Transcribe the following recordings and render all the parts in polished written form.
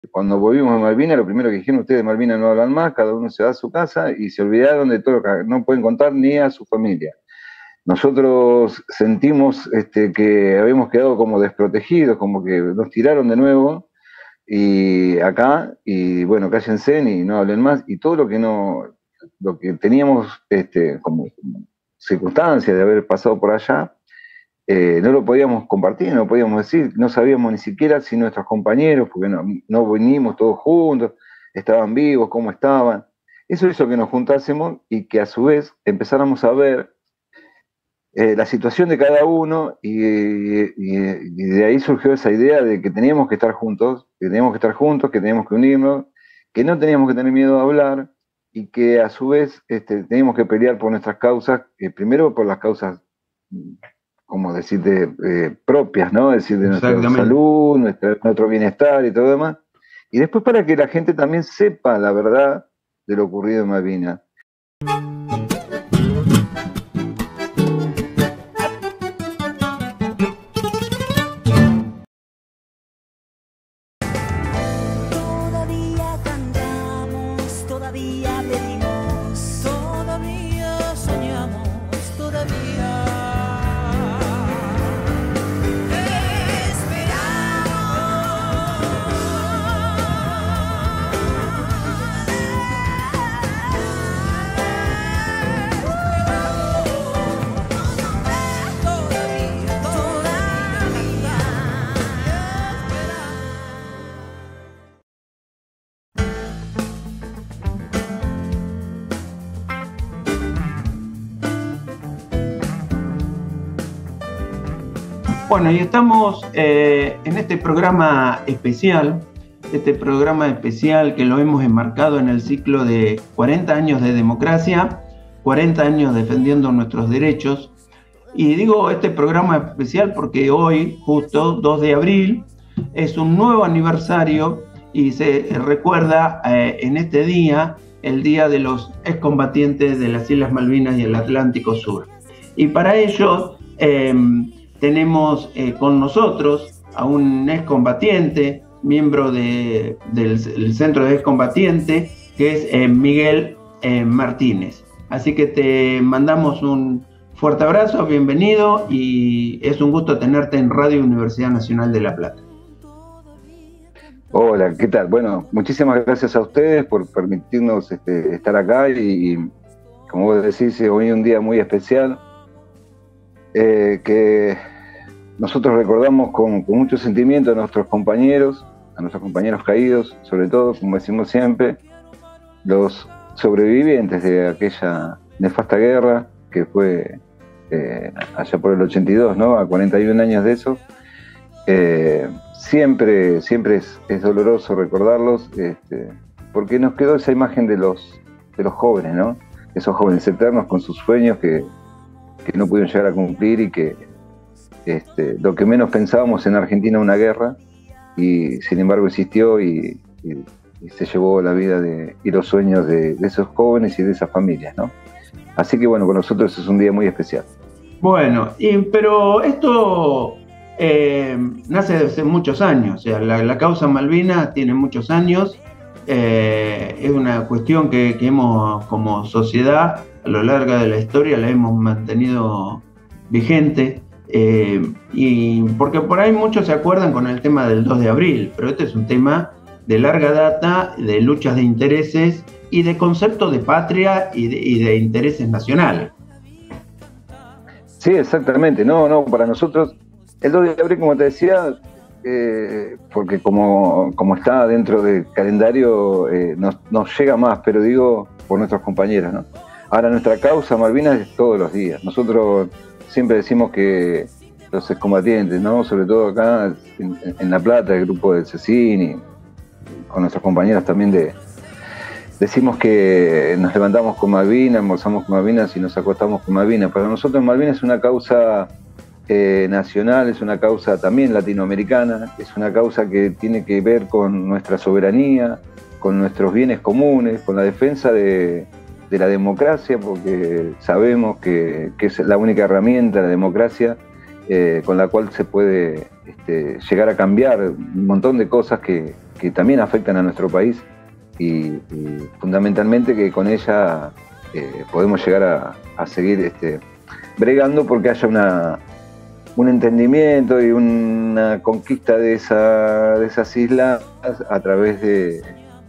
cuando volvimos a Malvinas, lo primero que dijeron, ustedes de Malvinas no hablan más, cada uno se va a su casa y se olvidaron de todo lo que no pueden contar ni a su familia. Nosotros sentimos que habíamos quedado como desprotegidos, como que nos tiraron de nuevo y acá, y bueno, cállense y no hablen más, y todo lo que no, lo que teníamos como circunstancias de haber pasado por allá, no lo podíamos compartir, no podíamos decir, no sabíamos ni siquiera si nuestros compañeros, porque no vinimos todos juntos, estaban vivos, cómo estaban. Eso hizo que nos juntásemos y que a su vez empezáramos a ver la situación de cada uno y de ahí surgió esa idea de que teníamos que estar juntos, que teníamos que estar juntos, que teníamos que unirnos, que no teníamos que tener miedo a hablar y que a su vez teníamos que pelear por nuestras causas, primero por las causas, como decirte, propias, ¿no? Es decir, de nuestra salud, nuestro bienestar y todo lo demás, y después para que la gente también sepa la verdad de lo ocurrido en Malvinas. Bueno, y estamos en este programa especial que lo hemos enmarcado en el ciclo de 40 años de democracia, 40 años defendiendo nuestros derechos. Y digo este programa especial porque hoy, justo 2 de abril, es un nuevo aniversario y se recuerda en este día, el Día de los Excombatientes de las Islas Malvinas y el Atlántico Sur. Y para ello tenemos con nosotros a un excombatiente, miembro del Centro de Excombatientes, que es Miguel Martínez. Así que te mandamos un fuerte abrazo, bienvenido, y es un gusto tenerte en Radio Universidad Nacional de La Plata. Hola, ¿qué tal? Bueno, muchísimas gracias a ustedes por permitirnos estar acá y como vos decís, hoy es un día muy especial que nosotros recordamos con mucho sentimiento a nuestros compañeros caídos, sobre todo, como decimos siempre, los sobrevivientes de aquella nefasta guerra que fue allá por el 82, ¿no? A 41 años de eso. Siempre es doloroso recordarlos, porque nos quedó esa imagen de los jóvenes, ¿no? Esos jóvenes eternos con sus sueños que no pudieron llegar a cumplir y que lo que menos pensábamos en Argentina una guerra, y sin embargo existió y se llevó la vida y los sueños de esos jóvenes y de esas familias, ¿no? Así que bueno, con nosotros es un día muy especial. Bueno, pero esto nace desde hace muchos años, o sea, la causa Malvinas tiene muchos años, es una cuestión que hemos como sociedad a lo largo de la historia la hemos mantenido vigente, y porque por ahí muchos se acuerdan con el tema del 2 de abril, pero este es un tema de larga data, de luchas de intereses y de concepto de patria y de intereses nacionales. Sí, exactamente. No, para nosotros el 2 de abril, como te decía, porque como está dentro del calendario, nos llega más, pero digo por nuestros compañeros, ¿no? Ahora, nuestra causa Malvinas es todos los días. Nosotros siempre decimos que los excombatientes, ¿no? Sobre todo acá en La Plata, el grupo del CECIN y con nuestros compañeros también decimos que nos levantamos con Malvinas, almorzamos con Malvinas y nos acostamos con Malvinas. Para nosotros Malvinas es una causa nacional, es una causa también latinoamericana, es una causa que tiene que ver con nuestra soberanía, con nuestros bienes comunes, con la defensa de la democracia, porque sabemos que es la única herramienta, la democracia, con la cual se puede llegar a cambiar un montón de cosas que que también afectan a nuestro país y fundamentalmente que con ella podemos llegar a seguir bregando porque haya un entendimiento y una conquista de esas islas a través de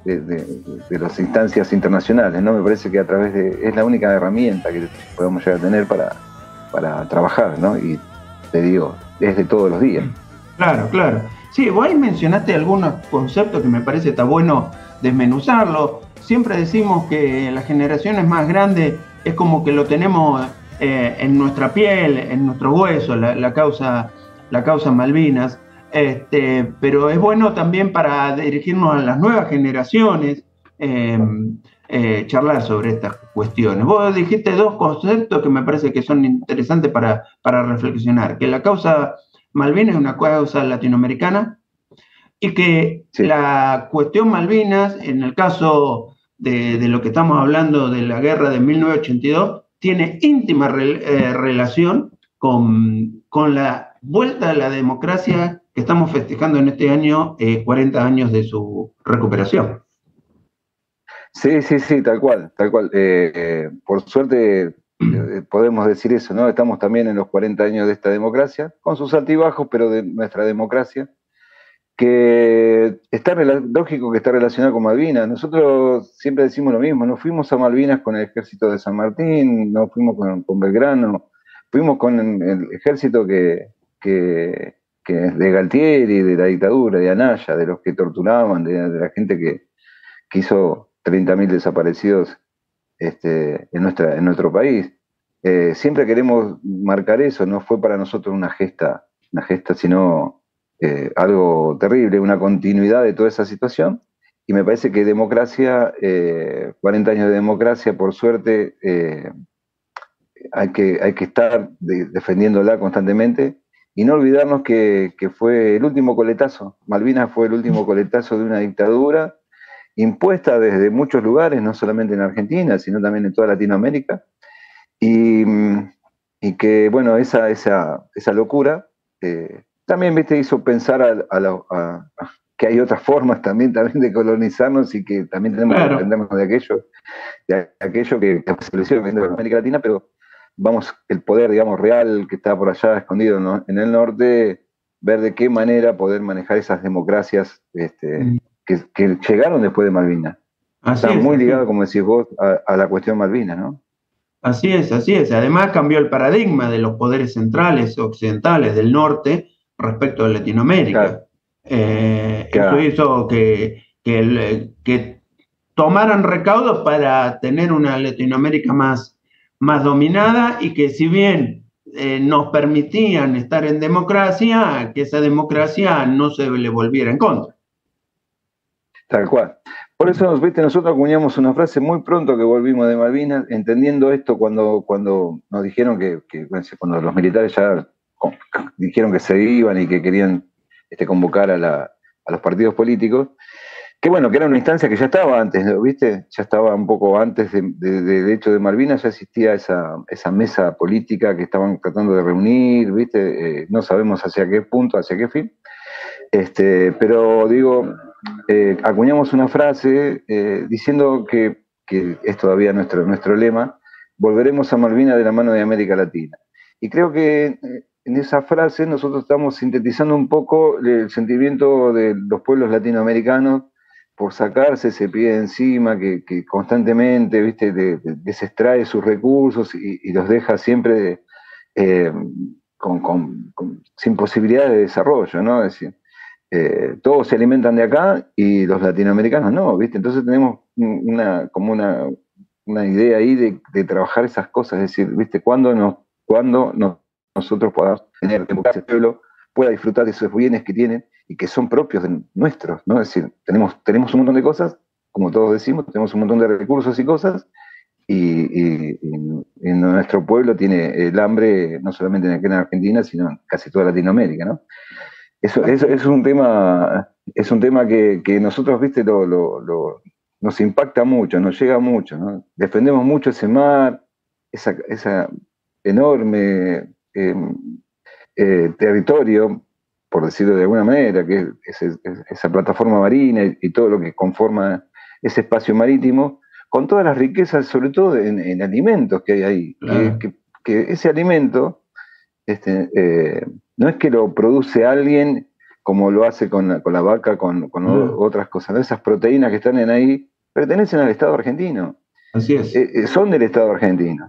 las instancias internacionales, ¿no? Me parece que es la única herramienta que podemos llegar a tener para trabajar, ¿no? Y te digo, es de todos los días. Claro, claro. Sí, vos ahí mencionaste algunos conceptos que me parece está bueno desmenuzarlo. Siempre decimos que las generaciones más grandes es como que lo tenemos en nuestra piel, en nuestro hueso, la causa Malvinas. Pero es bueno también para dirigirnos a las nuevas generaciones, charlar sobre estas cuestiones. Vos dijiste dos conceptos que me parece que son interesantes para reflexionar, que la causa Malvinas es una causa latinoamericana y que sí, la cuestión Malvinas, en el caso de lo que estamos hablando de la guerra de 1982, tiene íntima relación con la vuelta a la democracia que estamos festejando en este año, 40 años de su recuperación. Sí, sí, sí, tal cual, tal cual. Por suerte podemos decir eso, ¿no? Estamos también en los 40 años de esta democracia, con sus altibajos, pero de nuestra democracia, que lógico que está relacionada con Malvinas. Nosotros siempre decimos lo mismo, nos fuimos a Malvinas con el ejército de San Martín, nos fuimos con Belgrano, fuimos con el ejército que es de Galtieri, de la dictadura, de Anaya, de los que torturaban, de la gente que hizo 30.000 desaparecidos en nuestro país. Siempre queremos marcar eso, no fue para nosotros una gesta, sino algo terrible, una continuidad de toda esa situación. Y me parece que democracia, 40 años de democracia, por suerte, hay que estar defendiéndola constantemente y no olvidarnos que fue el último coletazo. Malvinas fue el último coletazo de una dictadura impuesta desde muchos lugares, no solamente en Argentina, sino también en toda Latinoamérica, y que, bueno, esa locura también, viste, hizo pensar que hay otras formas también de colonizarnos y que también tenemos que aprendernos de aquello que se estableció en América Latina, pero vamos, el poder, digamos, real que está por allá escondido, ¿no?, en el norte, ver de qué manera poder manejar esas democracias que llegaron después de Malvinas. Está muy ligado, como decís vos, a la cuestión Malvinas, ¿no? Así es, así es. Además cambió el paradigma de los poderes centrales occidentales del norte respecto a Latinoamérica. Claro. Eso hizo que tomaran recaudos para tener una Latinoamérica más dominada y que si bien nos permitían estar en democracia, que esa democracia no se le volviera en contra. Tal cual. Por eso, viste, nosotros acuñamos una frase muy pronto que volvimos de Malvinas, entendiendo esto cuando nos dijeron cuando los militares ya dijeron que se iban y que querían convocar a los partidos políticos, que bueno, que era una instancia que ya estaba antes, ¿viste? Ya estaba un poco antes del hecho de Malvinas, ya existía esa mesa política que estaban tratando de reunir, ¿viste? No sabemos hacia qué punto, hacia qué fin. Pero digo, acuñamos una frase diciendo que es todavía nuestro lema: volveremos a Malvinas de la mano de América Latina. Y creo que en esa frase nosotros estamos sintetizando un poco el sentimiento de los pueblos latinoamericanos por sacarse ese pie de encima que constantemente, ¿viste?, desextrae sus recursos y los deja siempre sin posibilidad de desarrollo, ¿no? Es decir, todos se alimentan de acá y los latinoamericanos no, ¿viste? Entonces tenemos una idea ahí de trabajar esas cosas, es decir, ¿viste? Cuando nosotros podamos tener que el pueblo pueda disfrutar de esos bienes que tienen y que son propios de nuestros, ¿no? Es decir, tenemos un montón de cosas, como todos decimos, tenemos un montón de recursos y cosas, y nuestro pueblo tiene el hambre no solamente aquí en Argentina, sino en casi toda Latinoamérica, ¿no? Eso es un tema que nosotros, viste, nos impacta mucho, nos llega mucho, ¿no? Defendemos mucho ese mar, esa enorme territorio, por decirlo de alguna manera, que es esa plataforma marina y todo lo que conforma ese espacio marítimo, con todas las riquezas, sobre todo en alimentos que hay ahí, Claro. que ese alimento no es que lo produce alguien como lo hace con la vaca, con otras cosas, ¿no? Esas proteínas que están ahí pertenecen al Estado argentino, Así es, son del Estado argentino,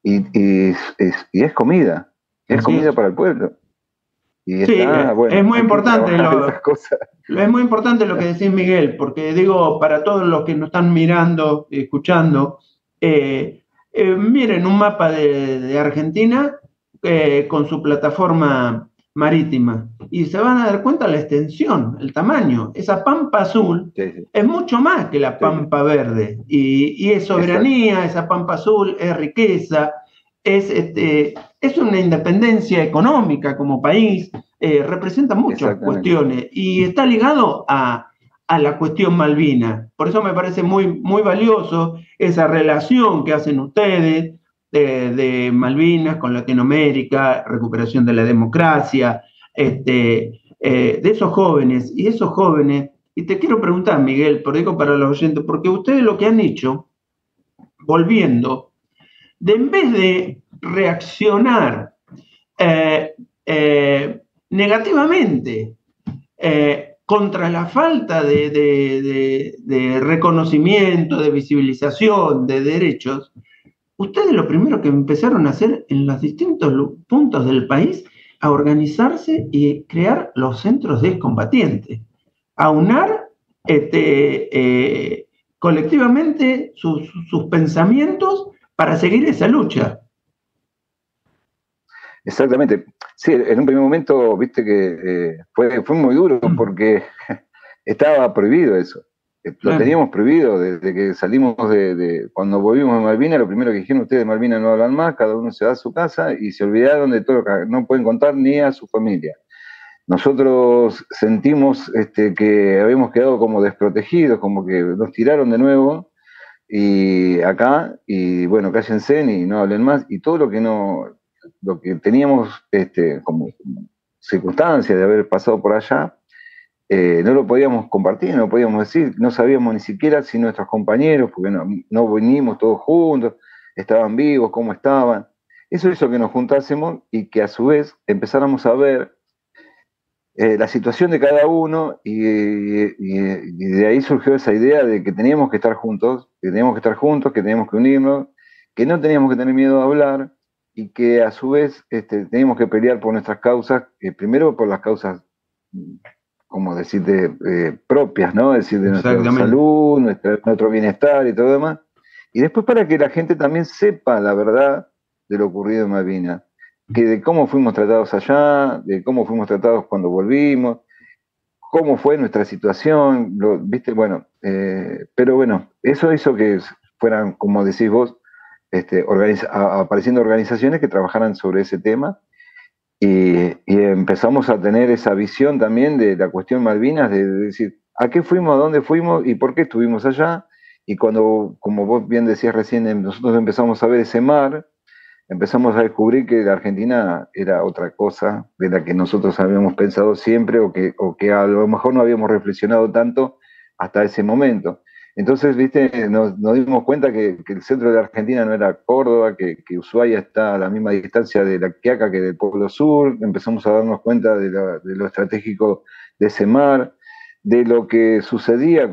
y es así comida es. para el pueblo. Y Sí, está, es bueno, muy hay que importante trabajar esas cosas. es muy importante lo que decís, Miguel, porque digo, para todos los que nos están mirando, escuchando, miren un mapa de Argentina con su plataforma marítima y se van a dar cuenta la extensión, el tamaño. Esa pampa azul Sí, sí, es mucho más que la sí, pampa verde y es exacto, soberanía, esa pampa azul es riqueza, es una independencia económica como país, representa muchas exactamente. cuestiones y está ligado a la cuestión Malvina. Por eso me parece muy, muy valioso esa relación que hacen ustedes de Malvinas con Latinoamérica, recuperación de la democracia, de esos jóvenes. Y esos jóvenes, y te quiero preguntar, Miguel, por digo para los oyentes, porque ustedes lo que han hecho, volviendo, de en vez de reaccionar eh, negativamente contra la falta de reconocimiento, de visibilización de derechos, ustedes lo primero que empezaron a hacer en los distintos puntos del país, a organizarse y crear los centros de excombatientes, aunar colectivamente sus pensamientos para seguir esa lucha. Exactamente. Sí, en un primer momento, viste que fue muy duro porque estaba prohibido eso. Lo Claro. teníamos prohibido desde que salimos cuando volvimos de Malvinas. Lo primero que dijeron, ustedes de Malvinas no hablan más, cada uno se va a su casa y se olvidaron de todo lo que no pueden contar ni a su familia. Nosotros sentimos que habíamos quedado como desprotegidos, como que nos tiraron de nuevo y acá, y bueno, cállense y no hablen más, y todo lo que teníamos como circunstancia de haber pasado por allá, no lo podíamos compartir, no lo podíamos decir, no sabíamos ni siquiera si nuestros compañeros, porque no vinimos todos juntos, estaban vivos, cómo estaban. Eso hizo que nos juntásemos y que a su vez empezáramos a ver la situación de cada uno y de ahí surgió esa idea de que teníamos que estar juntos, que teníamos que estar juntos, que teníamos que unirnos, que no teníamos que tener miedo a hablar y que a su vez teníamos que pelear por nuestras causas, primero por las causas, como decirte, propias, ¿no? Es decir, de nuestra Exactamente. salud, nuestro bienestar y todo demás, y después para que la gente también sepa la verdad de lo ocurrido en Malvinas, que de cómo fuimos tratados allá, de cómo fuimos tratados cuando volvimos, cómo fue nuestra situación, ¿viste? Bueno, pero bueno, eso hizo que fueran, como decís vos, apareciendo organizaciones que trabajaran sobre ese tema y empezamos a tener esa visión también de la cuestión Malvinas, de decir, ¿a qué fuimos, a dónde fuimos y por qué estuvimos allá? Y cuando, como vos bien decías recién, nosotros empezamos a ver ese mar, empezamos a descubrir que la Argentina era otra cosa de la que nosotros habíamos pensado siempre o que a lo mejor no habíamos reflexionado tanto hasta ese momento. Entonces, viste, nos dimos cuenta que el centro de la Argentina no era Córdoba, que Ushuaia está a la misma distancia de La Quiaca que del Polo Sur, empezamos a darnos cuenta de lo estratégico de ese mar, de lo que sucedía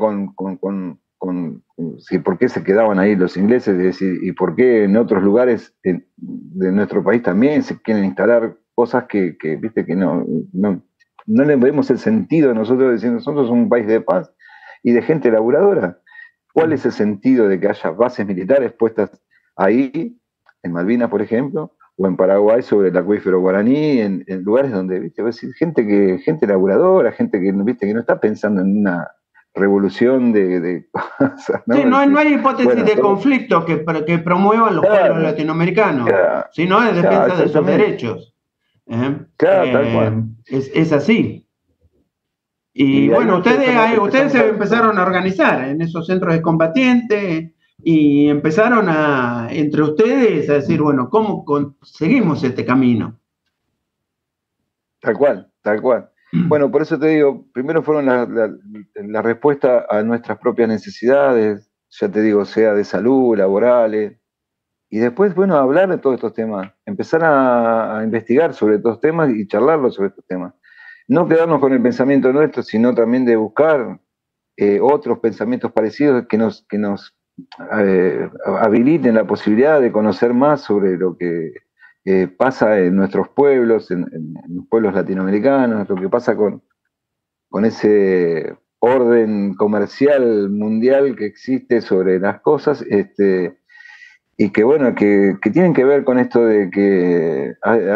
sí, por qué se quedaban ahí los ingleses, es decir, y por qué en otros lugares de nuestro país también se quieren instalar cosas viste, que no le vemos el sentido a nosotros, decir, nosotros somos un país de paz y de gente laburadora. ¿Cuál es el sentido de que haya bases militares puestas ahí, en Malvinas, por ejemplo, o en Paraguay sobre el acuífero guaraní, en lugares donde, viste, gente laburadora, gente que, viste, que no está pensando en una revolución de cosas, Sí, ¿no? no, Es no decir, hay hipótesis bueno, de conflicto que promuevan los pueblos claro, latinoamericanos, claro, sino de claro, defensa de sus exactamente, derechos. claro, tal cual. Es así. Y Y de ahí bueno, ustedes empezamos se a... empezaron a organizar en esos centros de combatientes y empezaron entre ustedes a decir, bueno, ¿cómo seguimos este camino? Tal cual, tal cual. Bueno, por eso te digo, primero fueron la respuesta a nuestras propias necesidades, ya te digo, sea de salud, laborales, y después, bueno, hablar de todos estos temas, empezar a investigar sobre estos temas y charlarlos sobre estos temas. No quedarnos con el pensamiento nuestro, sino también de buscar otros pensamientos parecidos que nos habiliten la posibilidad de conocer más sobre lo que pasa en nuestros pueblos, en los pueblos latinoamericanos, lo que pasa con ese orden comercial mundial que existe sobre las cosas, y que bueno, que tienen que ver con esto de que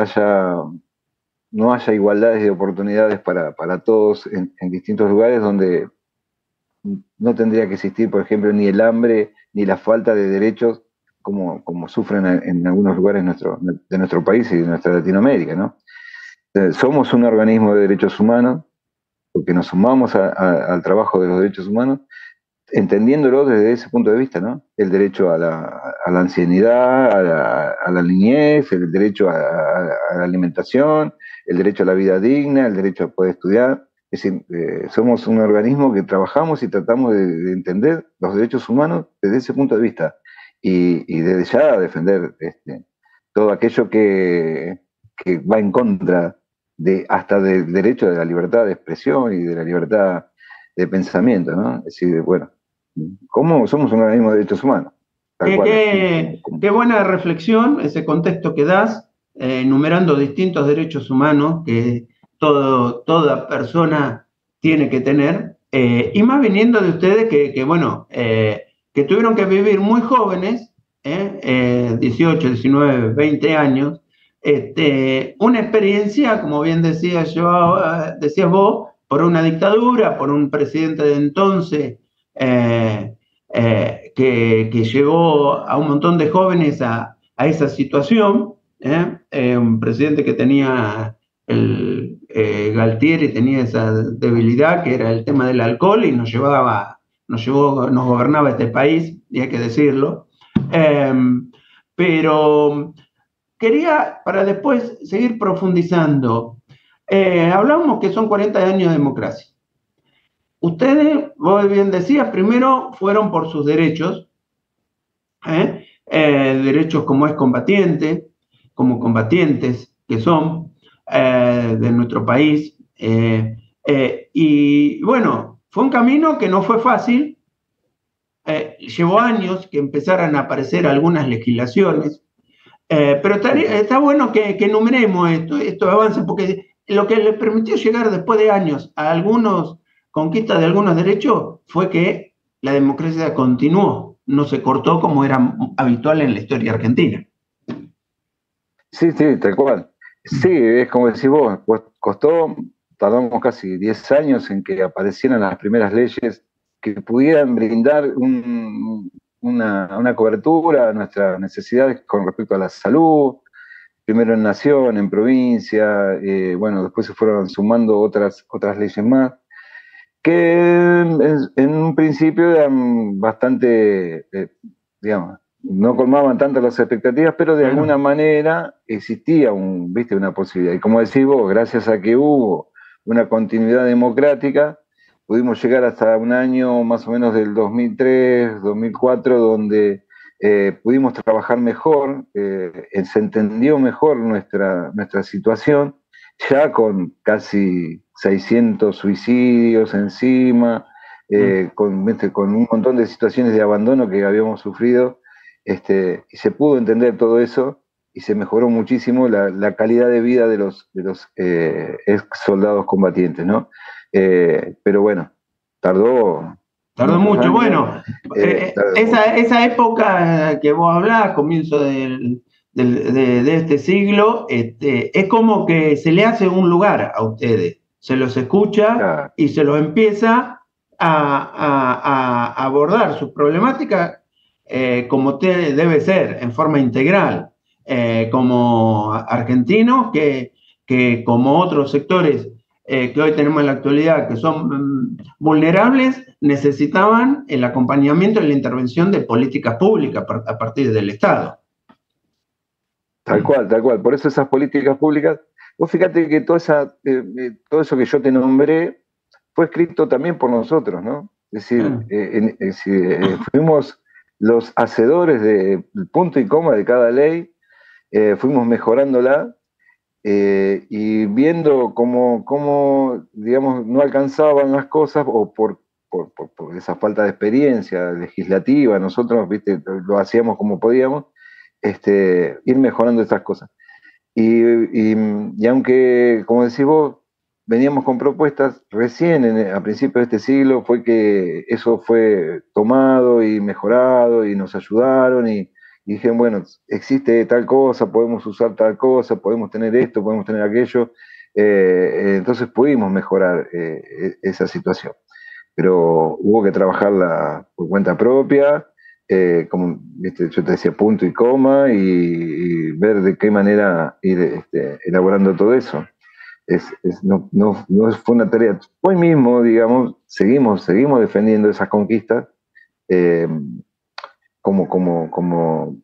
no haya igualdades de oportunidades para todos en distintos lugares donde no tendría que existir, por ejemplo, ni el hambre ni la falta de derechos como sufren en algunos lugares de nuestro país y de nuestra Latinoamérica, ¿no? Somos un organismo de derechos humanos, porque nos sumamos al trabajo de los derechos humanos, entendiéndolo desde ese punto de vista, ¿no? El derecho a la ancianidad, a la niñez, el derecho a la alimentación, el derecho a la vida digna, el derecho a poder estudiar. Es decir, somos un organismo que trabajamos y tratamos de entender los derechos humanos desde ese punto de vista y desde ya defender todo aquello que va en contra hasta del derecho de la libertad de expresión y de la libertad de pensamiento, ¿no? Es decir, bueno, ¿cómo somos un organismo de derechos humanos? Qué buena reflexión, ese contexto que das, enumerando distintos derechos humanos que toda persona tiene que tener, y más viniendo de ustedes que tuvieron que vivir muy jóvenes, 18, 19, 20 años, una experiencia, como bien decías vos, por una dictadura, por un presidente de entonces, que llevó a un montón de jóvenes a esa situación, un presidente que tenía Galtieri tenía esa debilidad que era el tema del alcohol y nos gobernaba este país, y hay que decirlo. Pero quería, para después seguir profundizando, hablamos que son 40 años de democracia. Ustedes, vos bien decías, primero fueron por sus derechos, derechos como como combatientes que son de nuestro país. Y bueno, fue un camino que no fue fácil, llevó años que empezaran a aparecer algunas legislaciones, pero está bueno que enumeremos estos avances, porque lo que les permitió llegar después de años a algunos conquistas de algunos derechos fue que la democracia continuó, no se cortó como era habitual en la historia argentina. Sí, tal cual. Sí, es como decís vos, pues tardamos casi 10 años en que aparecieran las primeras leyes que pudieran brindar una cobertura a nuestras necesidades con respecto a la salud, primero en nación, en provincia, bueno, después se fueron sumando otras leyes más, que en un principio eran bastante, digamos, no colmaban tanto las expectativas, pero de alguna manera existía una posibilidad. Y como decís vos, gracias a que hubo una continuidad democrática, pudimos llegar hasta un año más o menos del 2003, 2004, donde pudimos trabajar mejor, se entendió mejor nuestra situación, ya con casi 600 suicidios encima, con un montón de situaciones de abandono que habíamos sufrido, y se pudo entender todo eso y se mejoró muchísimo la calidad de vida de los ex soldados combatientes, ¿no? Pero bueno, tardó mucho. Años. Bueno, esa época que vos hablás, comienzo de este siglo, es como que se le hace un lugar a ustedes, se los escucha y se los empieza a abordar sus problemáticas como debe ser, en forma integral, como argentinos que como otros sectores que hoy tenemos en la actualidad, que son vulnerables, necesitaban el acompañamiento y la intervención de políticas públicas a partir del Estado. Tal cual. Por eso esas políticas públicas Vos fíjate que todo eso que yo te nombré fue escrito también por nosotros, ¿no? Es decir, Claro. fuimos los hacedores del punto y coma de cada ley, fuimos mejorándola y viendo cómo, digamos, no alcanzaban las cosas o por esa falta de experiencia legislativa, nosotros, viste, lo hacíamos como podíamos, ir mejorando estas cosas. Y aunque, como decís vos, veníamos con propuestas, recién a principios de este siglo fue que eso fue tomado y mejorado y nos ayudaron y dijeron, bueno, existe tal cosa, podemos usar tal cosa, podemos tener esto, podemos tener aquello. Entonces pudimos mejorar esa situación. Pero hubo que trabajarla por cuenta propia, como ¿viste? Yo te decía punto y coma, y ver de qué manera ir elaborando todo eso. No fue una tarea. Hoy mismo, digamos, seguimos defendiendo esas conquistas, eh, como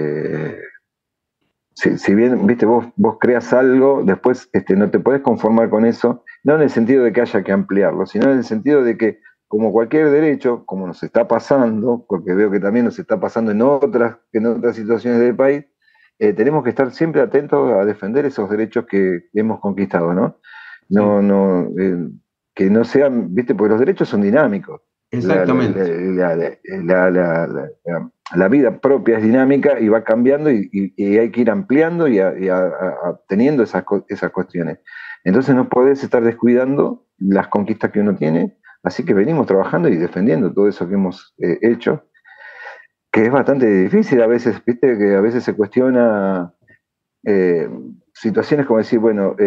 si bien, viste, vos creas algo, después no te podés conformar con eso, no en el sentido de que haya que ampliarlo, sino en el sentido de que, como cualquier derecho, como nos está pasando, porque veo que también nos está pasando en otras situaciones del país, tenemos que estar siempre atentos a defender esos derechos que hemos conquistado, ¿no? Sí, Que no sean, viste, porque los derechos son dinámicos. La, la, exactamente. la, la, la, la, la, la vida propia es dinámica y va cambiando y hay que ir ampliando y teniendo esas cuestiones. Entonces no podés estar descuidando las conquistas que uno tiene, así que venimos trabajando y defendiendo todo eso que hemos hecho, que es bastante difícil a veces, viste, que a veces se cuestiona eh, situaciones como decir, bueno,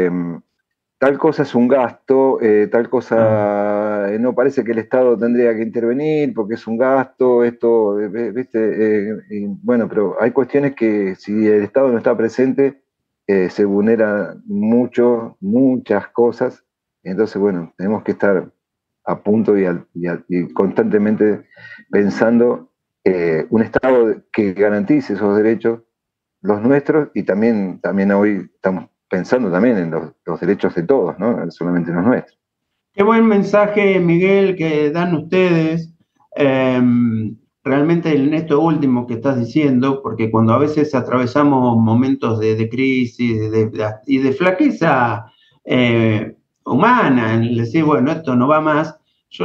tal cosa es un gasto, tal Ah, cosa no parece que el Estado tendría que intervenir porque es un gasto, esto, ¿viste? Y bueno, pero hay cuestiones que si el Estado no está presente, se vulneran muchas cosas, entonces, bueno, tenemos que estar a punto y constantemente pensando un Estado que garantice esos derechos, los nuestros, y también hoy estamos pensando también en los derechos de todos, ¿no? Solamente los nuestros. qué buen mensaje, Miguel, que dan ustedes. eh, Realmente en esto último que estás diciendo, porque cuando a veces atravesamos momentos de crisis y de flaqueza humana, en decir, bueno, esto no va más, yo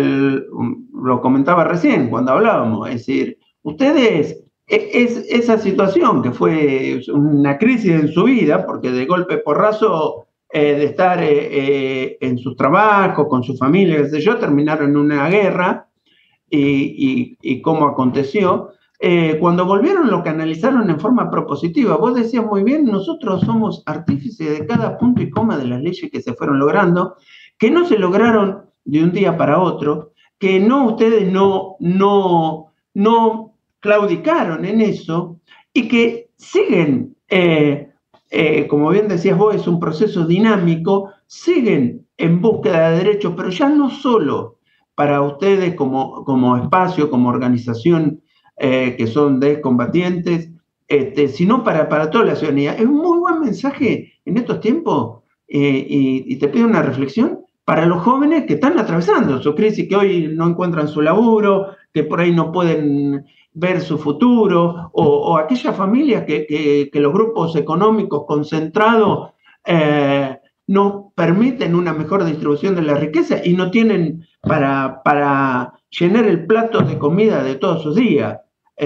lo comentaba recién cuando hablábamos, es decir, ustedes, esa situación que fue una crisis en su vida, porque de golpe porrazo de estar en sus trabajos, con su familia, qué sé yo, terminaron en una guerra y cómo aconteció. Cuando volvieron lo canalizaron en forma propositiva. Vos decías muy bien, nosotros somos artífices de cada punto y coma de las leyes que se fueron logrando, que no se lograron de un día para otro, que no ustedes no claudicaron en eso y que siguen como bien decías vos, es un proceso dinámico, siguen en búsqueda de derechos, pero ya no solo para ustedes como espacio, como organización que son de combatientes, sino para toda la ciudadanía. Es un muy buen mensaje en estos tiempos y te pido una reflexión para los jóvenes que están atravesando su crisis, que hoy no encuentran su laburo, que por ahí no pueden ver su futuro, o aquellas familias que los grupos económicos concentrados no permiten una mejor distribución de la riqueza y no tienen para llenar el plato de comida de todos sus días.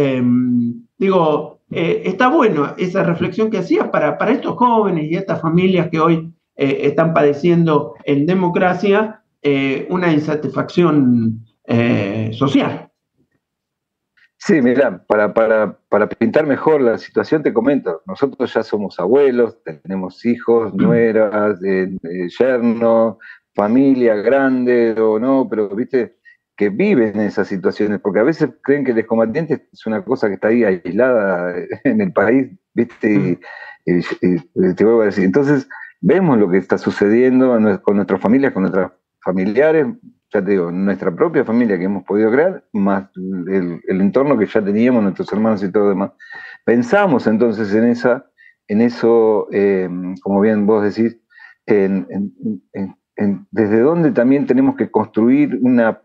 Digo, está bueno esa reflexión que hacías para estos jóvenes y estas familias que hoy están padeciendo en democracia una insatisfacción social. Sí, mira, para pintar mejor la situación te comento, nosotros ya somos abuelos, tenemos hijos, nueras, yernos, familia grande o no, pero viste que viven esas situaciones, porque a veces creen que el excombatiente es una cosa que está ahí aislada en el país, viste, y te vuelvo a decir, entonces vemos lo que está sucediendo con nuestras familias, con nuestros familiares, ya te digo, nuestra propia familia que hemos podido crear, más el entorno que ya teníamos, nuestros hermanos y todo lo demás. Pensamos entonces en esa en eso, como bien vos decís, desde dónde también tenemos que construir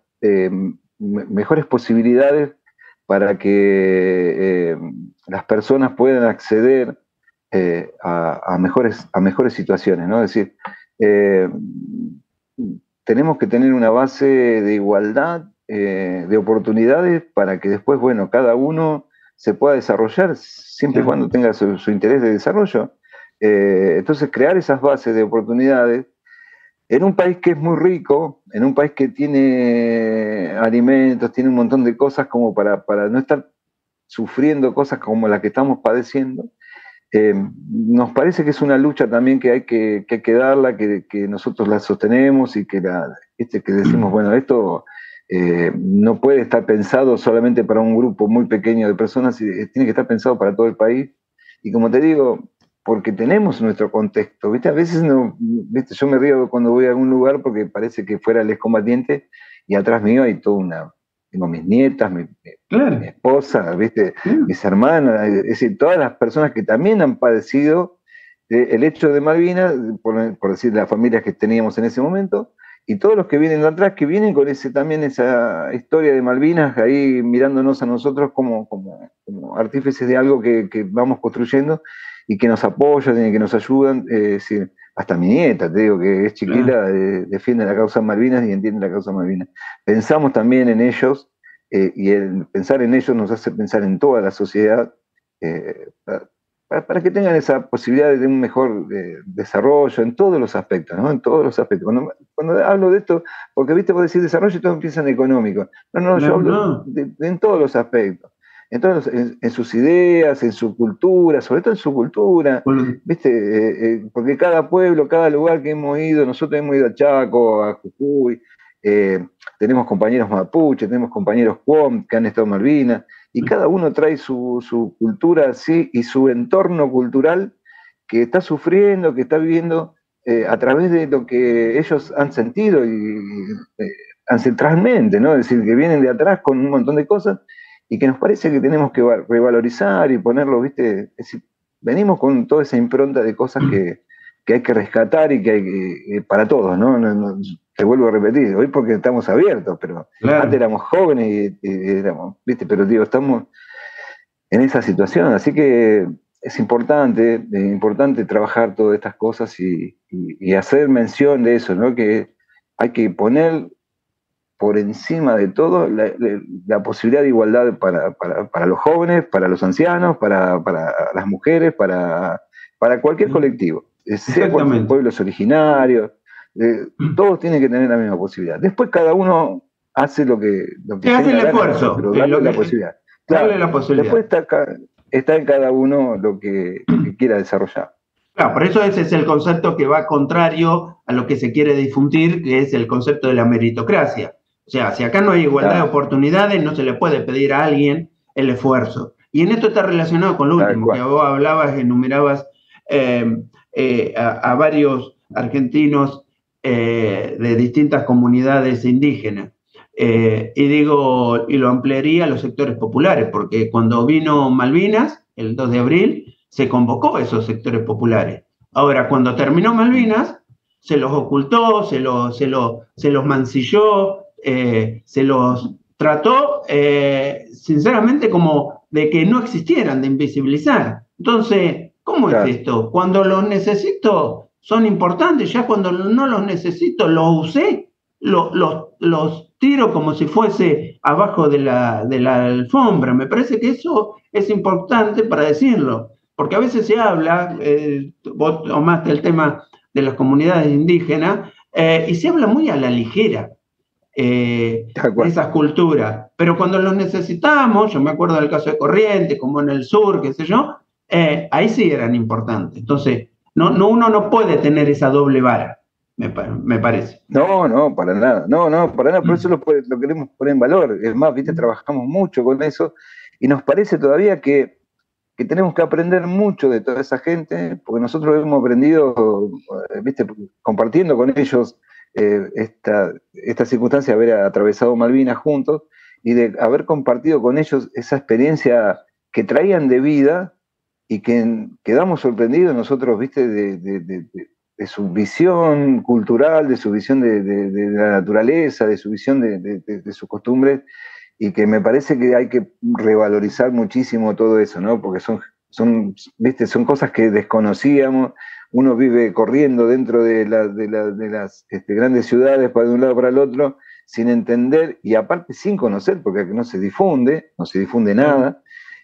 mejores posibilidades para que las personas puedan acceder a mejores situaciones, ¿no? Es decir, eh, tenemos que tener una base de igualdad, de oportunidades, para que después, bueno, cada uno se pueda desarrollar siempre y cuando tenga su interés de desarrollo. Entonces, crear esas bases de oportunidades en un país que es muy rico, en un país que tiene alimentos, tiene un montón de cosas como para no estar sufriendo cosas como las que estamos padeciendo. Nos parece que es una lucha también que hay que darla, que nosotros la sostenemos y que decimos, bueno, esto no puede estar pensado solamente para un grupo muy pequeño de personas, tiene que estar pensado para todo el país. Y como te digo, porque tenemos nuestro contexto, ¿viste? A veces no, ¿viste? Yo me río cuando voy a algún lugar porque parece que fuera el excombatiente y atrás mío hay toda tengo mis nietas, mi esposa, ¿viste? Mis hermanas, es decir, todas las personas que también han padecido el hecho de Malvinas, por decir las familias que teníamos en ese momento, y todos los que vienen de atrás, que vienen con también esa historia de Malvinas ahí mirándonos a nosotros como artífices de algo que vamos construyendo y que nos apoyan y que nos ayudan. Decir, hasta mi nieta, te digo, que es chiquita, defiende la causa Malvinas y entiende la causa Malvinas. Pensamos también en ellos, y el pensar en ellos nos hace pensar en toda la sociedad, para que tengan esa posibilidad de un mejor desarrollo en todos los aspectos, ¿no? En todos los aspectos. Cuando hablo de esto, porque viste, vos decís desarrollo y todo empieza en económico. No, yo hablo en todos los aspectos. En sus ideas, en su cultura, sobre todo en su cultura, ¿viste? Porque cada pueblo, cada lugar que hemos ido, nosotros hemos ido a Chaco, a Jujuy, tenemos compañeros mapuche, tenemos compañeros Cuom que han estado en Malvinas, y cada uno trae su cultura así y su entorno cultural que está sufriendo, que está viviendo a través de lo que ellos han sentido y ancestralmente, ¿no? Es decir, que vienen de atrás con un montón de cosas y que nos parece que tenemos que revalorizar y ponerlo, ¿viste? Es decir, venimos con toda esa impronta de cosas que hay que rescatar y que hay para todos, ¿no? Te vuelvo a repetir, hoy porque estamos abiertos, pero antes éramos jóvenes y éramos, ¿viste? Pero digo, estamos en esa situación, así que es importante trabajar todas estas cosas y hacer mención de eso, ¿no? Que hay que poner por encima de todo la posibilidad de igualdad para los jóvenes, para los ancianos, para las mujeres, para cualquier colectivo, sea por pueblos originarios, todos tienen que tener la misma posibilidad. Después cada uno hace lo que hace el esfuerzo, pero darle la posibilidad. Claro, darle la posibilidad. Después está en cada uno lo que quiera desarrollar. Claro, por eso ese es el concepto que va contrario a lo que se quiere difundir, que es el concepto de la meritocracia. O sea, si acá no hay igualdad de oportunidades, no se le puede pedir a alguien el esfuerzo. Y en esto está relacionado con lo último, que vos hablabas, enumerabas a varios argentinos de distintas comunidades indígenas. Y lo ampliaría a los sectores populares, porque cuando vino Malvinas, el 2 de abril, se convocó a esos sectores populares. Ahora, cuando terminó Malvinas, se los ocultó, se los mancilló, se los trató, sinceramente, como de que no existieran, de invisibilizar. Entonces, ¿cómo es esto? Cuando los necesito, son importantes, ya cuando no los necesito, los usé, los tiro como si fuese abajo de la alfombra. Me parece que eso es importante para decirlo, porque a veces se habla, vos tomaste el tema de las comunidades indígenas, y se habla muy a la ligera de esas culturas, pero cuando los necesitamos, yo me acuerdo del caso de Corrientes, como en el sur, qué sé yo, ahí sí eran importantes. Entonces, uno no puede tener esa doble vara, me parece. No, para nada. No, para nada. Por eso lo queremos poner en valor. Es más, viste, trabajamos mucho con eso y nos parece todavía que tenemos que aprender mucho de toda esa gente, porque nosotros hemos aprendido, viste, compartiendo con ellos esta circunstancia de haber atravesado Malvinas juntos y de haber compartido con ellos esa experiencia que traían de vida, y que quedamos sorprendidos nosotros, viste, de su visión cultural, de su visión de la naturaleza, de su visión de sus costumbres, y que me parece que hay que revalorizar muchísimo todo eso, ¿no? Porque viste, son cosas que desconocíamos. Uno vive corriendo dentro de las grandes ciudades para de un lado para el otro, sin entender y aparte sin conocer, porque no se difunde nada.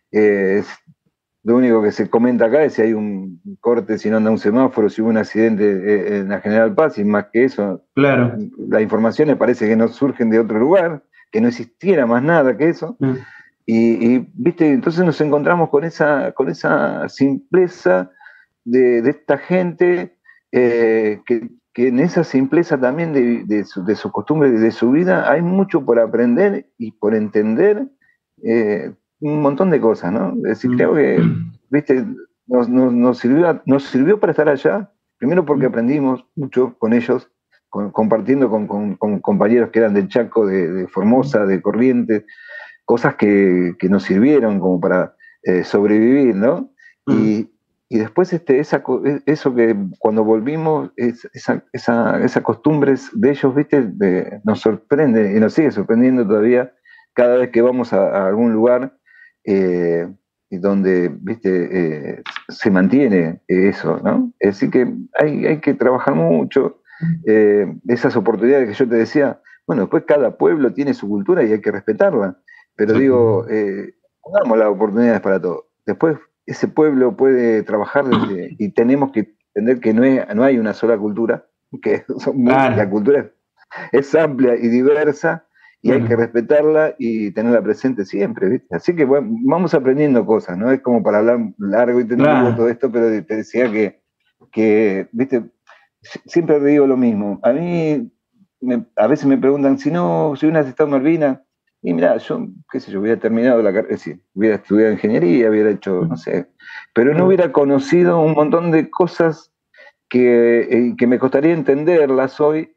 Lo único que se comenta acá es si hay un corte, si no anda un semáforo, si hubo un accidente en la General Paz, y más que eso, Claro. las informaciones parece que no surgen de otro lugar, que no existiera más nada que eso. Viste, entonces nos encontramos con esa simpleza de esta gente, que en esa simpleza también de su costumbre y de su vida hay mucho por aprender y por entender, un montón de cosas, ¿no? Es decir, creo que, viste, nos sirvió para estar allá, primero porque aprendimos mucho con ellos, compartiendo con compañeros que eran del Chaco, de Formosa, de Corrientes, cosas que nos sirvieron como para sobrevivir, ¿no? Y después eso que cuando volvimos, esas costumbres de ellos, ¿viste? Nos sorprende y nos sigue sorprendiendo todavía cada vez que vamos a algún lugar, y donde, ¿viste? Se mantiene eso, ¿no? Es decir que hay que trabajar mucho, esas oportunidades que yo te decía. Bueno, después cada pueblo tiene su cultura y hay que respetarla, pero digo, damos las oportunidades para todos. Después ese pueblo puede trabajar y tenemos que entender que no hay una sola cultura, que la cultura es amplia y diversa, y hay que respetarla y tenerla presente siempre, ¿viste? Así que bueno, vamos aprendiendo cosas, ¿no? Es como para hablar largo y tendido todo esto, pero te decía que, ¿viste? Siempre digo lo mismo. A mí a veces me preguntan si hubieras estado en Malvinas. Y mira, yo, qué sé yo, hubiera terminado la carrera, es decir, hubiera estudiado ingeniería, hubiera hecho, no sé, pero no hubiera conocido un montón de cosas que me costaría entenderlas hoy,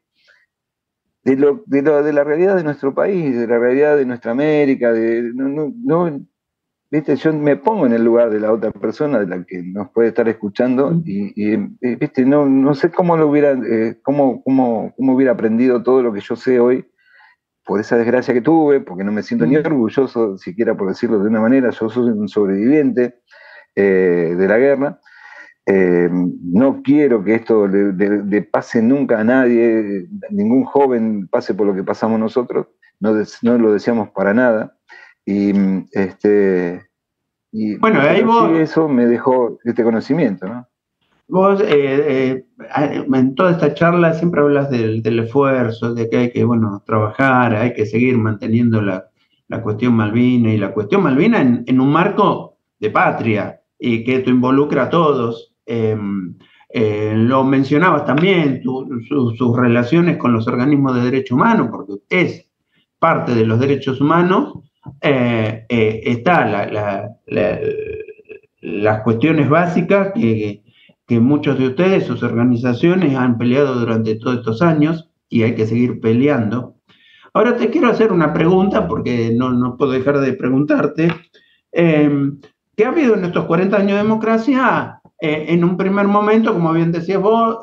de la realidad de nuestro país, de la realidad de nuestra América, ¿viste? Yo me pongo en el lugar de la otra persona, de la que nos puede estar escuchando, ¿viste? No sé cómo cómo hubiera aprendido todo lo que yo sé hoy por esa desgracia que tuve, porque no me siento ni orgulloso, siquiera por decirlo de una manera. Yo soy un sobreviviente de la guerra. No quiero que esto le pase nunca a nadie, ningún joven pase por lo que pasamos nosotros, no lo deseamos para nada. Bueno, ahí sí, eso me dejó este conocimiento, ¿no? Vos, en toda esta charla siempre hablas del esfuerzo, de que hay que, bueno, trabajar, hay que seguir manteniendo la cuestión Malvina, y la cuestión Malvina en un marco de patria, y que esto involucra a todos. Lo mencionabas también, sus relaciones con los organismos de derechos humanos, porque es parte de los derechos humanos. Está las cuestiones básicas que muchos de ustedes, sus organizaciones, han peleado durante todos estos años, y hay que seguir peleando. Ahora te quiero hacer una pregunta, porque no puedo dejar de preguntarte. ¿Qué ha habido en estos 40 años de democracia? En un primer momento, como bien decías vos,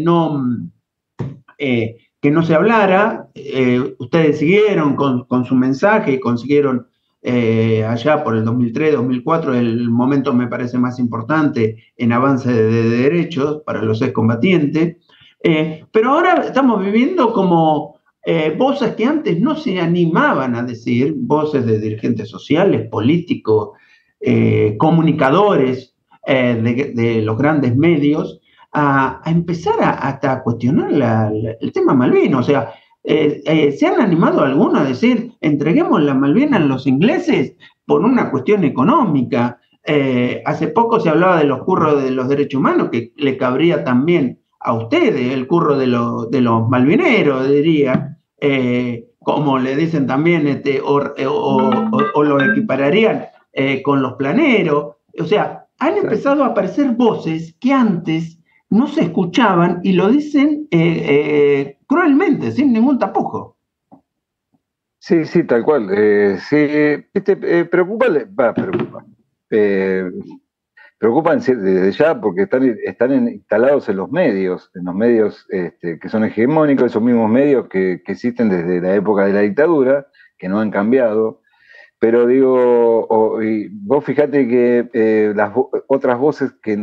que no se hablara. Ustedes siguieron con su mensaje y consiguieron, allá por el 2003, 2004, el momento me parece más importante en avance de derechos para los excombatientes. Pero ahora estamos viviendo como voces que antes no se animaban a decir, voces de dirigentes sociales, políticos, comunicadores de los grandes medios, a empezar hasta a cuestionar el tema Malvinas. O sea, ¿se han animado algunos a decir, entreguemos la Malvinas a los ingleses por una cuestión económica? Hace poco se hablaba de los curros de los derechos humanos, que le cabría también a ustedes el curro de los malvineros, diría, como le dicen también, o lo equipararían con los planeros. O sea, han empezado a aparecer voces que antes no se escuchaban, y lo dicen cruelmente, sin ningún tapujo. Sí, sí, tal cual. Sí, preocupa. preocupan desde ya porque están instalados en los medios que son hegemónicos, esos mismos medios que existen desde la época de la dictadura, que no han cambiado. Pero digo, y vos fíjate que otras voces que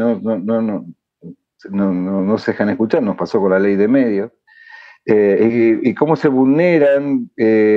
no se dejan escuchar, nos pasó con la ley de medios, y cómo se vulneran,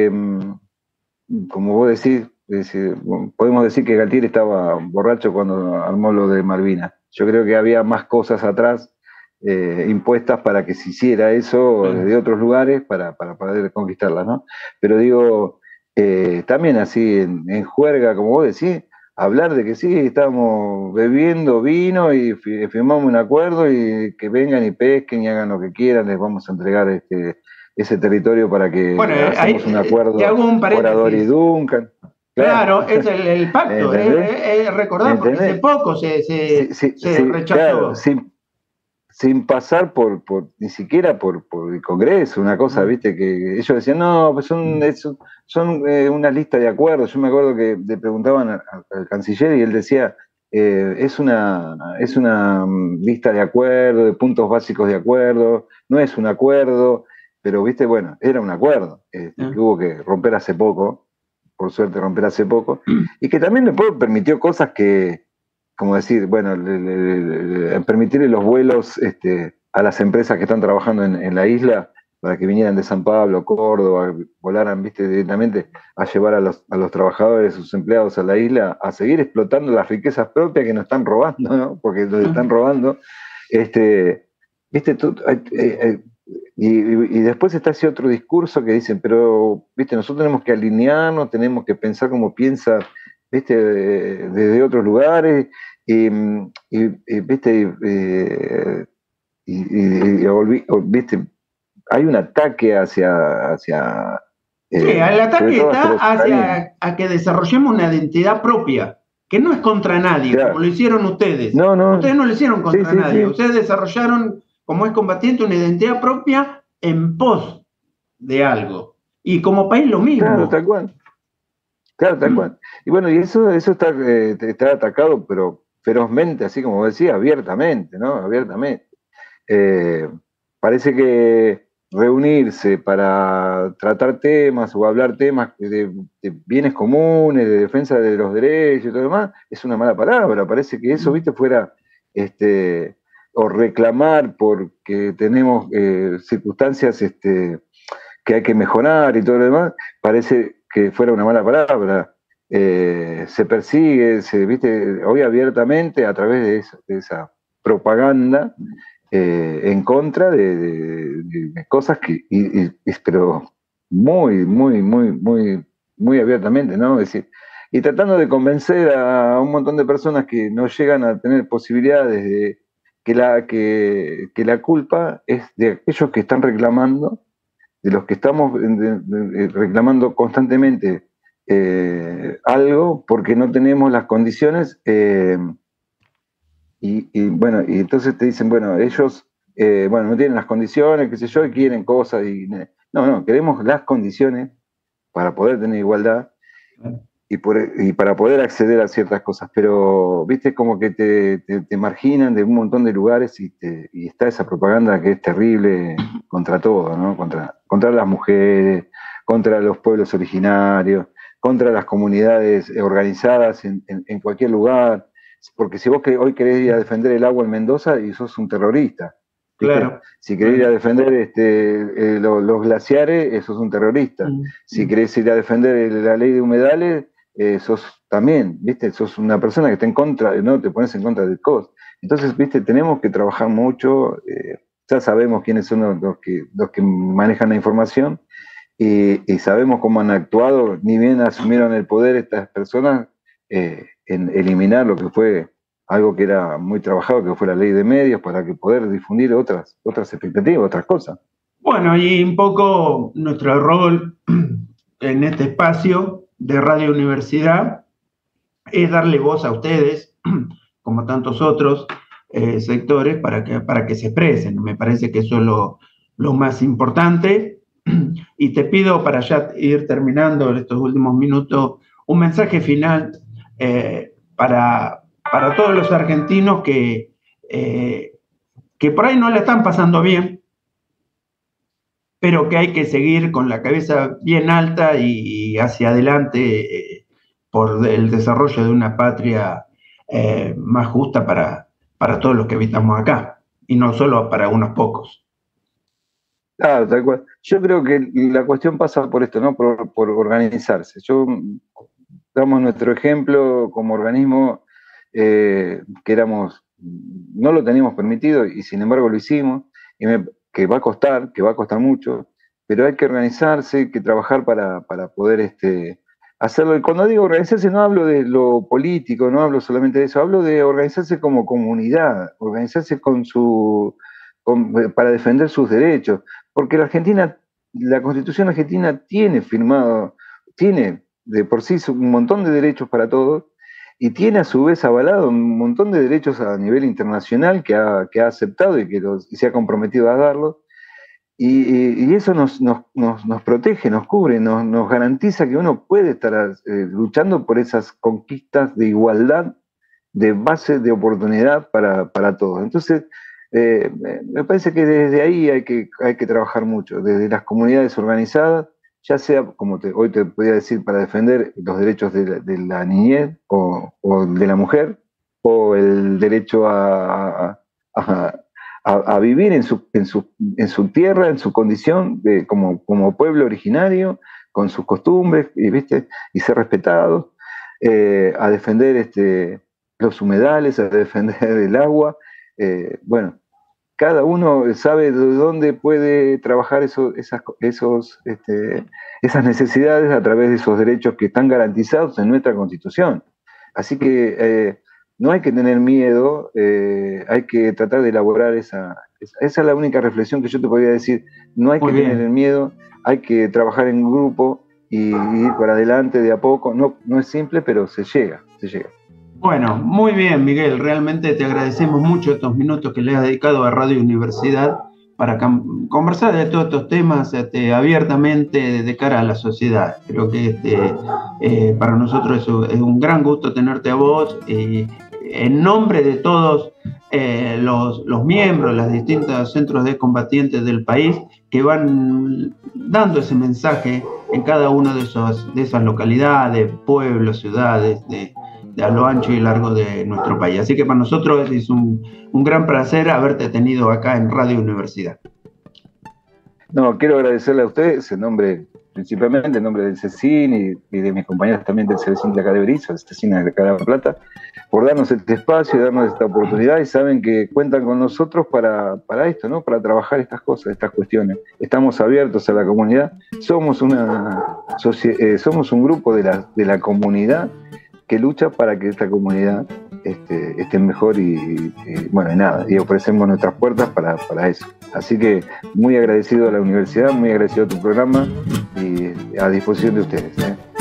como vos decís, podemos decir que Galtieri estaba borracho cuando armó lo de Malvinas. Yo creo que había más cosas atrás impuestas para que se hiciera eso desde otros lugares para poder conquistarlas, ¿no? Pero digo, también así en juerga, como vos decís, hablar de que sí, estábamos bebiendo vino y firmamos un acuerdo y que vengan y pesquen y hagan lo que quieran, les vamos a entregar ese territorio para que hagamos un acuerdo Orador y Duncan. Claro, es el pacto, recordar, porque hace poco se rechazó. Claro, sin pasar ni siquiera por el Congreso, una cosa, viste, que ellos decían, no, pues son una lista de acuerdos. Yo me acuerdo que le preguntaban al canciller y él decía, es una lista de acuerdos, de puntos básicos de acuerdo, no es un acuerdo, pero viste, bueno, era un acuerdo que hubo que romper hace poco, por suerte romper hace poco, y que también después permitió cosas que, como decir, bueno, permitirle los vuelos a las empresas que están trabajando en la isla para que vinieran de San Pablo, Córdoba, volaran, viste, directamente a llevar a los trabajadores, sus empleados a la isla, a seguir explotando las riquezas propias que nos están robando, ¿no? Porque nos están robando. Viste, y después está ese otro discurso que dicen, pero, viste, nosotros tenemos que alinearnos, tenemos que pensar como piensa, viste, desde otros lugares, viste, viste, hay un ataque hacia sí, el ataque está hacia a que desarrollemos una identidad propia, que no es contra nadie, claro, como lo hicieron ustedes. No. Ustedes no lo hicieron contra nadie. Sí. Ustedes desarrollaron, como es combatiente, una identidad propia en pos de algo. Y como país lo mismo. Claro, tal cual. Claro, tal cual. Y bueno, y eso está atacado, pero ferozmente, así como decía, abiertamente, ¿no? Abiertamente. Parece que reunirse para tratar temas o hablar temas de bienes comunes, de defensa de los derechos y todo lo demás, es una mala palabra. Parece que eso, viste, fuera, o reclamar porque tenemos circunstancias que hay que mejorar y todo lo demás, parece que fuera una mala palabra. Se persigue, viste, hoy abiertamente a través de esa propaganda en contra de cosas que, pero muy abiertamente, ¿no? Es decir, y tratando de convencer a un montón de personas que no llegan a tener posibilidades de que la culpa es de aquellos que están reclamando, de los que estamos reclamando constantemente algo porque no tenemos las condiciones. Y bueno, y entonces te dicen, bueno, ellos no tienen las condiciones, qué sé yo, y quieren cosas. No, queremos las condiciones para poder tener igualdad y para poder acceder a ciertas cosas. Pero, viste, como que te marginan de un montón de lugares y está esa propaganda que es terrible contra todo, ¿no? Contra las mujeres, contra los pueblos originarios, contra las comunidades organizadas en cualquier lugar. Porque si vos hoy querés ir a defender el agua en Mendoza y sos un terrorista. ¿Viste? Claro. Si querés ir a defender los glaciares, sos un terrorista. Si querés ir a defender la ley de humedales, sos también, ¿viste? Sos una persona que está en contra, no te pones en contra del COS. Entonces, ¿viste? Tenemos que trabajar mucho, ya sabemos quiénes son los que manejan la información y sabemos cómo han actuado, ni bien asumieron el poder estas personas, en eliminar lo que fue algo que era muy trabajado, que fue la ley de medios, para que poder difundir otras expectativas, otras cosas. Bueno, y un poco nuestro rol en este espacio de Radio Universidad es darle voz a ustedes, como tantos otros sectores, para que se expresen. Me parece que eso es lo más importante. Y te pido, para ya ir terminando en estos últimos minutos, un mensaje final para para todos los argentinos que por ahí no la están pasando bien, pero que hay que seguir con la cabeza bien alta y hacia adelante por el desarrollo de una patria más justa para todos los que habitamos acá, y no solo para unos pocos. Claro, tal cual. Yo creo que la cuestión pasa por esto, ¿no? Por organizarse. Damos nuestro ejemplo como organismo, que no lo teníamos permitido y sin embargo lo hicimos, que va a costar mucho, pero hay que organizarse, hay que trabajar para poder hacerlo. Y cuando digo organizarse no hablo de lo político, no hablo solamente de eso, hablo de organizarse como comunidad, organizarse para defender sus derechos, porque la Constitución argentina tiene de por sí un montón de derechos para todos, y tiene a su vez avalado un montón de derechos a nivel internacional que ha aceptado y se ha comprometido a darlos, y eso nos protege, nos cubre, nos garantiza que uno puede estar luchando por esas conquistas de igualdad, de base de oportunidad para todos. Entonces, me parece que desde ahí hay que trabajar mucho, desde las comunidades organizadas, ya sea, como hoy te podía decir, para defender los derechos de la niñez o de la mujer, o el derecho a vivir en su tierra, en su condición como pueblo originario, con sus costumbres, y ser respetados, a defender los humedales, a defender el agua. Bueno, cada uno sabe de dónde puede trabajar esas necesidades a través de esos derechos que están garantizados en nuestra Constitución. Así que no hay que tener miedo, hay que tratar de elaborar esa es la única reflexión que yo te podría decir. No hay que tener miedo, hay que trabajar en grupo y ir para adelante de a poco. No es simple, pero se llega. Bueno, muy bien, Miguel. Realmente te agradecemos mucho estos minutos que le has dedicado a Radio Universidad para conversar de todos estos temas abiertamente de cara a la sociedad. Creo que para nosotros es un gran gusto tenerte a vos. En nombre de todos los miembros, los distintos centros de combatientes del país que van dando ese mensaje en cada una de esas localidades, pueblos, ciudades, a lo ancho y largo de nuestro país. Así que para nosotros es un gran placer haberte tenido acá en Radio Universidad. No, quiero agradecerle a ustedes principalmente en nombre del CECIN y de mis compañeros también del CECIN de acá de Berizo, el CECIN de acá de La Plata, por darnos este espacio y darnos esta oportunidad, y saben que cuentan con nosotros para esto, ¿no? Para trabajar estas cosas, estas cuestiones. Estamos abiertos a la comunidad, somos un grupo de la comunidad que lucha para que esta comunidad esté mejor y ofrecemos nuestras puertas para eso. Así que muy agradecido a la universidad, muy agradecido a tu programa y a disposición de ustedes.